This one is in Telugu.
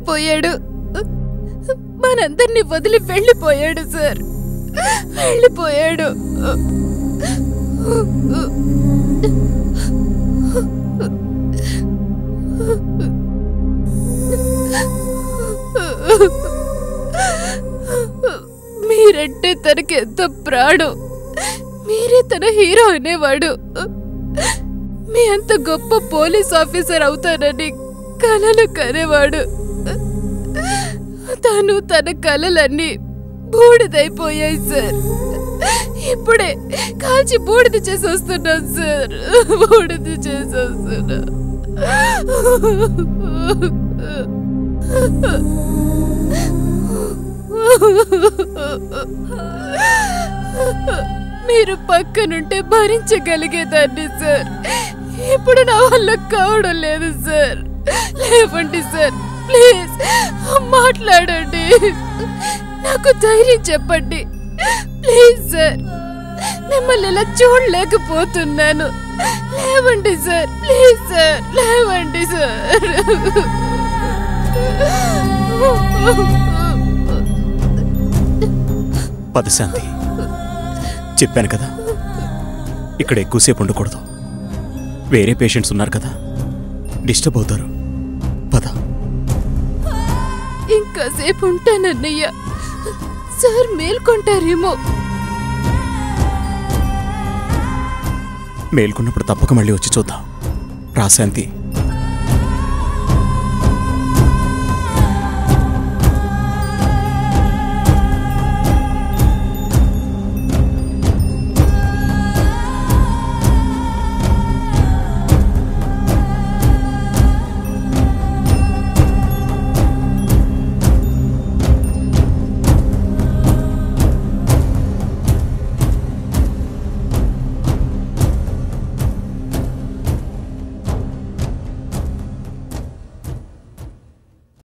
వెళ్ళిపోయాడు. మనందరినీ వదిలి వెళ్ళిపోయాడు సార్, వెళ్ళిపోయాడు. మీరంటే తనకి ఎంత ప్రాణం. మీరే తన హీరో అనేవాడు. మీ అంత గొప్ప పోలీస్ ఆఫీసర్ అవుతానని కలలు కనేవాడు. తను తన కలలన్నీ బూడిదైపోయాయి సార్. ఇప్పుడే కాల్చి బూడిద చేసి వస్తున్నాను సార్, బూడిద చేసి వస్తున్నా. మీరు పక్కనుంటే భరించగలిగేదాన్ని సార్. ఇప్పుడు నా వల్ల కావడం లేదు సార్. లేవండి సార్, ప్లీజ్ మాట్లాడండి, నాకు ధైర్యం చెప్పండి ప్లీజ్ సార్. మిమ్మల్ని ఇలా చూడలేకపోతున్నాను. లేవండి సార్, ప్లీజ్ సార్, లేవండి సార్. పదశాంతి, చెప్పాను కదా ఇక్కడ ఎక్కువసేపు ఉండకూడదు. వేరే పేషెంట్స్ ఉన్నారు కదా, డిస్టర్బ్ అవుతారు. పద. ఇంకాసేపు ఉంటానన్నయ్య, సార్ మేల్కొంటారేమో. మేల్కొన్నప్పుడు తప్పక మళ్ళీ వచ్చి చూద్దాం. రా శాంతి.